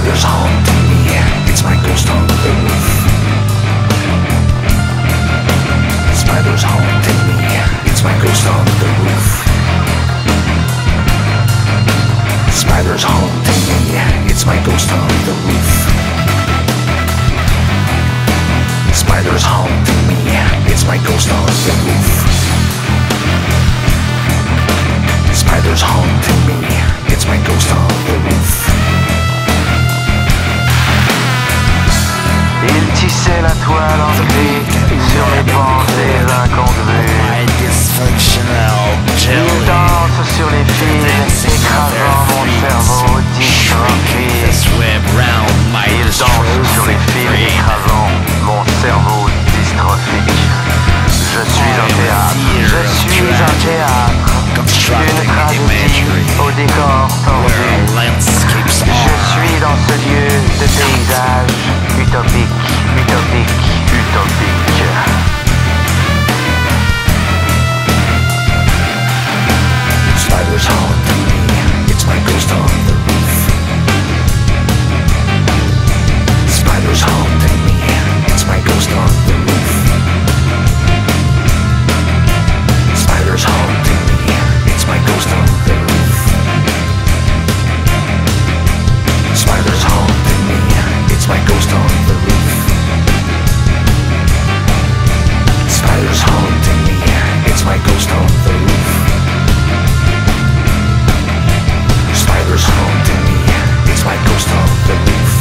Spiders haunting me, it's my ghost on the roof. Spiders haunting me, it's my ghost on the roof. Spiders haunting me, it's my ghost on the roof. Spiders haunting me, it's my ghost on the roof. Spiders haunting me, it's my ghost on the roof. Il tissait la toile en gris sur mes pensées incongrues. Il danse sur les fils, écrasant mon cerveau dystrophique. Il danse sur les fils, écrasant mon cerveau dystrophique. Je suis un théâtre, je suis un théâtre, une tragédie au décor tordu. Je suis dans ce lieu de paysage utopique, utopique, utopique. Spiders haunting me, it's my ghost on the roof. Spiders haunting me, it's my ghost on the roof. Spiders haunting me, it's my ghost on the roof. Spiders haunting me, it's my ghost on the roof. Spiders haunting me, it's my ghost on the roof. Spiders haunting me, it's my ghost on the roof.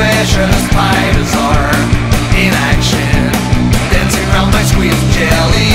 Spiders are in action, dancing around my squeezed jelly.